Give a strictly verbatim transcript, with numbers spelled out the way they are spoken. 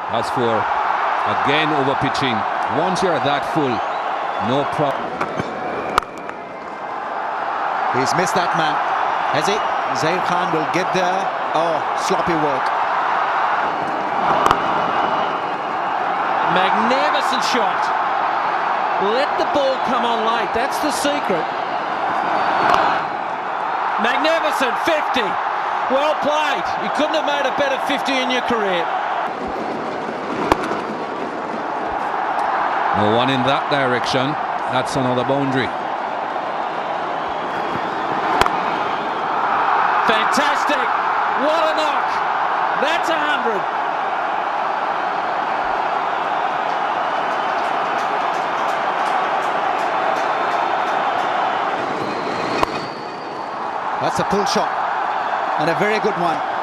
That's four. Again over pitching. Once you're that full, no problem. He's missed that man. Has he? Zair Khan will get there. Oh, sloppy work. Magnificent shot. Let the ball come on late. That's the secret. Magnificent fifty. Well played. You couldn't have made a better fifty in your career. No one in that direction. That's another boundary. Fantastic. What a knock. That's a hundred. That's a pull shot and a very good one.